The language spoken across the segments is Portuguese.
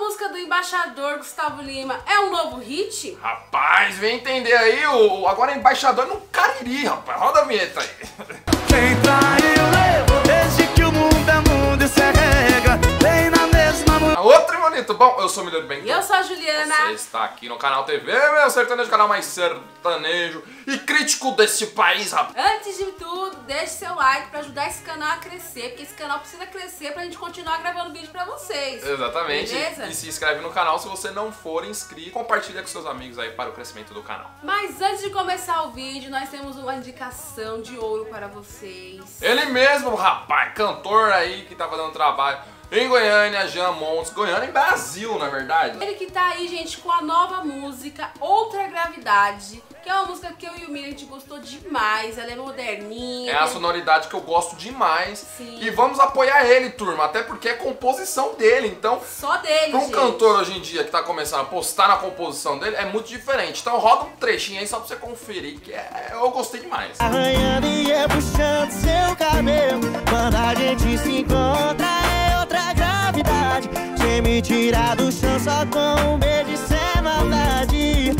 música do Embaixador Gustavo Lima é um novo hit? Rapaz, vem entender aí, agora é Embaixador no Cariri, rapaz. Roda a vinheta aí. Quem traiu levou, desde que o mundo é mundo e se regra, vem na mesma mulher. Outro bonito. Bom, eu sou o Milheiro Bem. E eu sou a Juliana. Você está aqui no Canal TV, meu sertanejo, canal mais sertanejo e crítico desse país, rapaz. Antes de tudo, deixe seu like pra ajudar esse canal a crescer, porque esse canal precisa crescer pra gente continuar gravando vídeo pra vocês. Exatamente. Beleza? E se inscreve no canal se você não for inscrito. Compartilha com seus amigos aí para o crescimento do canal. Mas antes de começar o vídeo, nós temos uma indicação de ouro para vocês. Ele mesmo, rapaz, cantor aí que tá fazendo trabalho em Goiânia, Jean Montes. Goiânia e Brasil, na verdade. Ele que tá aí, gente, com a nova música Outra Gravidade, que é uma música que eu e o Miriam, a gente gostou demais. Ela é moderninha. É a sonoridade que eu gosto demais. Sim. E vamos apoiar ele, turma, até porque é composição dele, então... Só dele, Pra um gente. cantor hoje em dia que tá começando a postar na composição dele, é muito diferente. Então roda um trechinho aí só pra você conferir, que eu gostei demais. Arranhando e puxando seu cabelo, quando a gente se encontra é outra gravidade. Sem me tirar do chão só com um beijo e sem maldade.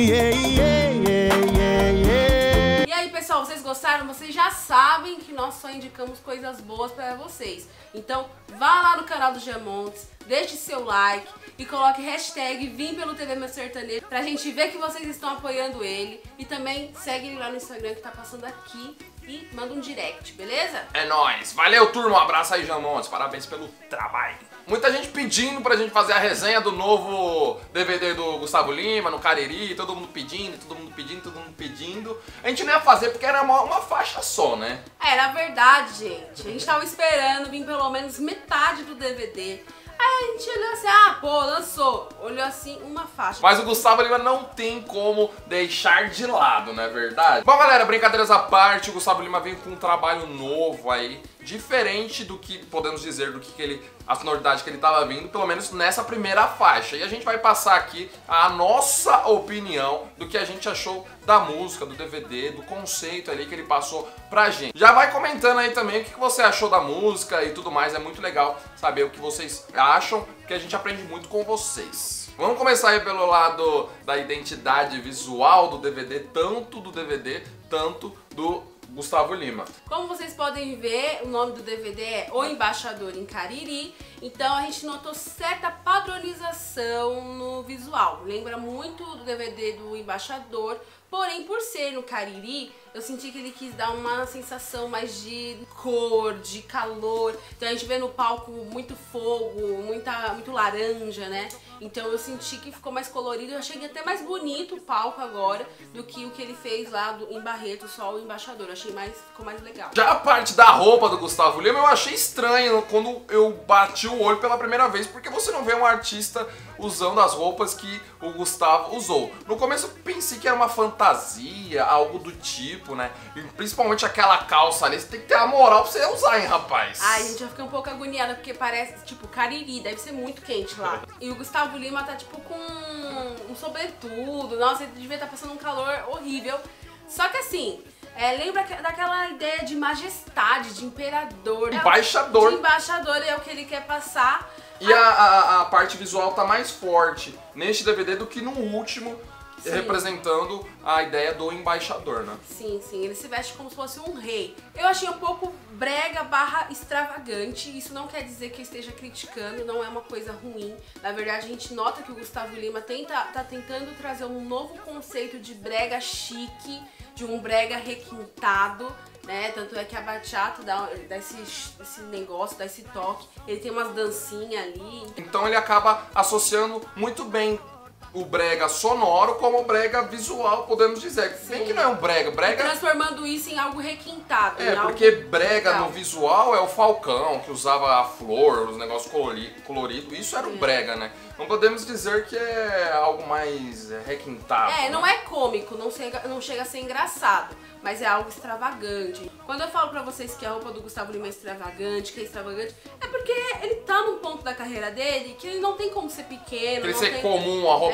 E aí, pessoal, vocês gostaram? Vocês já sabem que nós só indicamos coisas boas para vocês. Então, vá lá no canal do Jean Montes, deixe seu like e coloque hashtag Vim pelo TV Meu Sertanejo pra gente ver que vocês estão apoiando ele. E também segue ele lá no Instagram que tá passando aqui e manda um direct, beleza? É nóis. Valeu, turma. Um abraço aí, Jean Montes. Parabéns pelo trabalho. Muita gente pedindo pra gente fazer a resenha do novo DVD do Gustavo Lima, no Cariri. Todo mundo pedindo, todo mundo pedindo, todo mundo pedindo. A gente não ia fazer porque era uma faixa só, né? É, na verdade, gente, a gente tava esperando vir pelo menos metade do DVD. Aí a gente olhou assim, lançou. Olhou assim, uma faixa. Mas o Gustavo Lima não tem como deixar de lado, não é verdade? Bom, galera, brincadeiras à parte, o Gustavo Lima vem com um trabalho novo aí, diferente do que podemos dizer, do que ele, a sonoridade que ele tava vindo, pelo menos nessa primeira faixa. E a gente vai passar aqui a nossa opinião do que a gente achou da música, do DVD, do conceito ali que ele passou pra gente. Já vai comentando aí também o que você achou da música e tudo mais, é muito legal saber o que vocês acham, porque a gente aprende muito com vocês. Vamos começar aí pelo lado da identidade visual do DVD, tanto do DVD, tanto do Gustavo Lima. Como vocês podem ver, o nome do DVD é O Embaixador em Cariri, então a gente notou certa padronização no visual. Lembra muito do DVD do Embaixador, porém por ser no Cariri, eu senti que ele quis dar uma sensação mais de cor, de calor. Então a gente vê no palco muito fogo, muito laranja, né? Então eu senti que ficou mais colorido, eu achei até mais bonito o palco agora do que o que ele fez lá em Barreto, só o Embaixador. Eu achei ficou mais legal. Já a parte da roupa do Gustavo Lima eu achei estranho quando eu bati o olho pela primeira vez, porque você não vê um artista usando as roupas que o Gustavo usou. No começo eu pensei que era uma fantasia, algo do tipo, né? E principalmente aquela calça ali, você tem que ter a moral pra você usar, hein, rapaz? Ai, gente, eu fiquei um pouco agoniada, porque parece, tipo, Cariri, deve ser muito quente lá. E o Gustavo Lima tá, tipo, com um sobretudo. Nossa, ele devia estar passando um calor horrível. Só que assim, lembra daquela ideia de majestade, de imperador. Embaixador. De embaixador, é o que ele quer passar. E a parte visual tá mais forte neste DVD do que no último, Sim. representando a ideia do embaixador, né? Sim, sim, ele se veste como se fosse um rei. Eu achei um pouco brega / extravagante, isso não quer dizer que eu esteja criticando, não é uma coisa ruim. Na verdade, a gente nota que o Gustavo Lima tá tentando trazer um novo conceito de brega chique, de um brega requintado, né? Tanto é que a bachata dá esse negócio, dá esse toque, ele tem umas dancinhas ali. Então ele acaba associando muito bem o brega sonoro como o brega visual, podemos dizer. Bem que não é um brega, transformando isso em algo requintado. Porque brega no visual é o Falcão, que usava a flor, os negócios coloridos, isso era o brega, né? Não podemos dizer que é algo mais requintado. Não é cômico, não chega a ser engraçado, mas é algo extravagante. Quando eu falo pra vocês que a roupa do Gustavo Lima é extravagante, é porque ele tá num ponto da carreira dele que ele não tem como ser pequeno. Ele não ser tem... comum, a roupa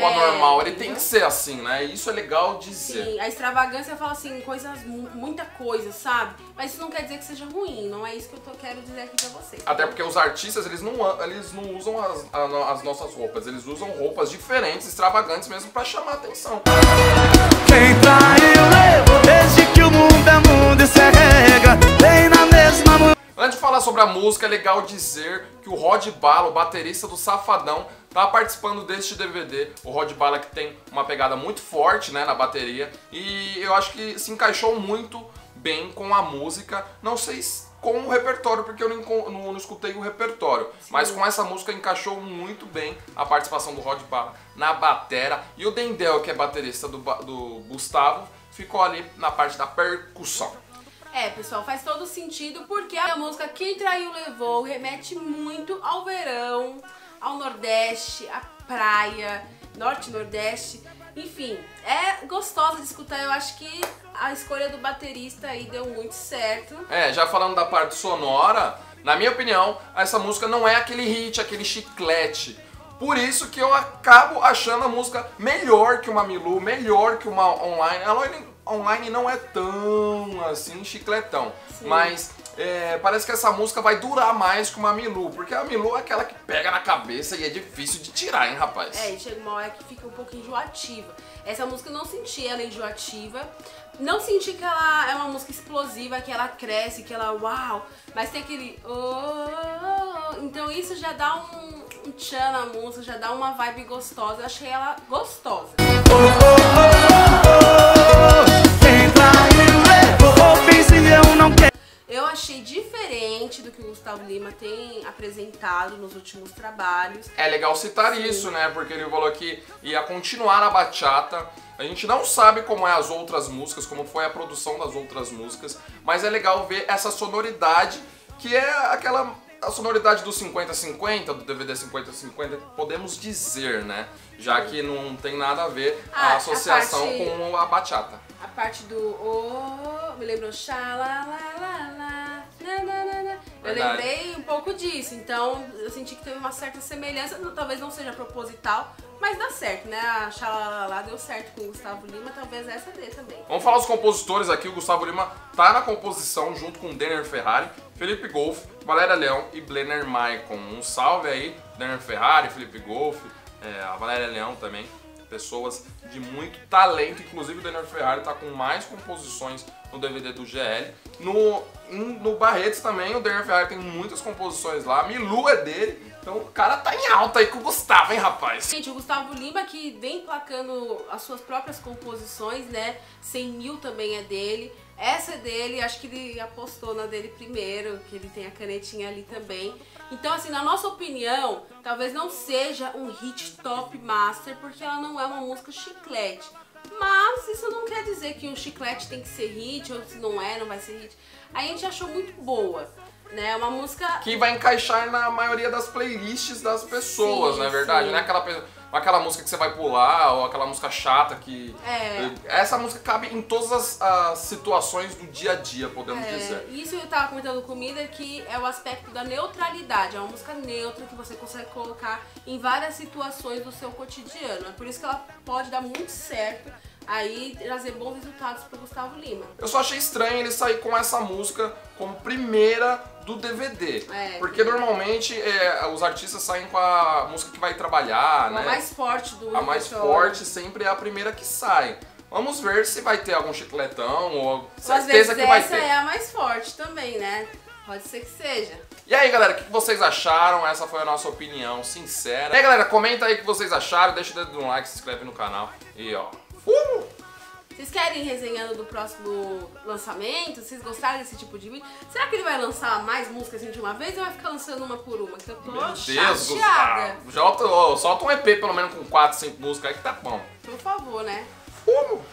normal. Ele tem que ser assim, né? Isso é legal dizer. Sim, a extravagância fala assim, muita coisa, sabe? Mas isso não quer dizer que seja ruim, não é isso que eu quero dizer aqui pra vocês. Até porque os artistas, eles não usam as nossas roupas, eles usam roupas diferentes, extravagantes mesmo pra chamar a atenção. Quem traiu levou desde que o mundo é mundo e se regra, vem na mesma. Antes de falar sobre a música, é legal dizer que o Rod Bala, o baterista do Safadão, tá participando deste DVD. O Rod Bala que tem uma pegada muito forte, né, na bateria, e eu acho que se encaixou muito bem com a música, não sei com o repertório, porque eu não escutei o repertório, sim, mas com essa música encaixou muito bem a participação do Rod Bala na batera, e o Dendel, que é baterista do Gustavo, ficou ali na parte da percussão. Pessoal, faz todo sentido porque a música Quem Traiu Levou remete muito ao verão, ao Nordeste, à praia, Norte e Nordeste. Enfim, é gostosa de escutar. Eu acho que a escolha do baterista aí deu muito certo. Já falando da parte sonora, na minha opinião, essa música não é aquele hit, aquele chiclete. Por isso que eu acabo achando a música melhor que uma Milu, melhor que uma Online. A Online não é tão assim chicletão, sim, mas parece que essa música vai durar mais que uma Milu, porque a Milu é aquela que pega na cabeça e é difícil de tirar, hein, rapaz? E chega uma hora que fica um pouco enjoativa. Essa música eu não senti ela enjoativa, não senti que ela é uma música explosiva, que ela cresce, que ela uau, mas tem aquele então isso já dá um tchan na música, já dá uma vibe gostosa. Eu achei ela gostosa. Eu achei diferente do que o Gustavo Lima tem apresentado nos últimos trabalhos. É legal citar sim, isso, né? Porque ele falou que ia continuar na bachata. A gente não sabe como é as outras músicas, como foi a produção das outras músicas, mas é legal ver essa sonoridade, que é a sonoridade do 50-50, do DVD 50-50, podemos dizer, né? Já que não tem nada a ver a associação com a bachata. A parte do me lembrou xalalalala, eu lembrei um pouco disso, então eu senti que teve uma certa semelhança, talvez não seja proposital, mas dá certo, né? A xalalalala deu certo com o Gustavo Lima, talvez essa dê também. Vamos falar dos compositores aqui. O Gustavo Lima tá na composição junto com Denner Ferrari, Felipe Golf, Valéria Leão e Blenner Maicon. Um salve aí, Denner Ferrari, Felipe Golf, a Valéria Leão também. Pessoas de muito talento, inclusive o Denner Ferrari tá com mais composições no DVD do GL. No Barretos também, o Denner Ferrari tem muitas composições lá, a Milu é dele, então o cara tá em alta aí com o Gustavo, hein, rapaz? Gente, o Gustavo Lima que vem placando as suas próprias composições, né, 100 mil também é dele. Essa é dele, acho que ele apostou na dele primeiro, que ele tem a canetinha ali também. Então, assim, na nossa opinião, talvez não seja um hit top master, porque ela não é uma música chiclete. Mas isso não quer dizer que um chiclete tem que ser hit, ou se não vai ser hit. A gente achou muito boa, né? Uma música que vai encaixar na maioria das playlists das pessoas, sim, não é verdade? Sim. Não é aquela música que você vai pular, ou aquela música chata que... Essa música cabe em todas as situações do dia a dia, podemos dizer. Isso eu tava comentando com o Miller, que é o aspecto da neutralidade. É uma música neutra que você consegue colocar em várias situações do seu cotidiano. É por isso que ela pode dar muito certo aí, trazer bons resultados pro Gustavo Lima. Eu só achei estranho ele sair com essa música como primeira do DVD. Porque normalmente os artistas saem com a música que vai trabalhar, né? A mais forte do A mais forte sempre é a primeira que sai. Vamos ver se vai ter algum chicletão, ou certeza que vai ter. Essa é a mais forte também, né? Pode ser que seja. E aí, galera, o que vocês acharam? Essa foi a nossa opinião sincera. E aí, galera, comenta aí o que vocês acharam, deixa o dedo no like, se inscreve no canal e ó... Vocês querem resenhando do próximo lançamento? Vocês gostaram desse tipo de vídeo? Será que ele vai lançar mais músicas de uma vez ou vai ficar lançando uma por uma? Que eu tô chateada. Solta um EP pelo menos com 4, 5 músicas aí que tá bom. Por favor, né?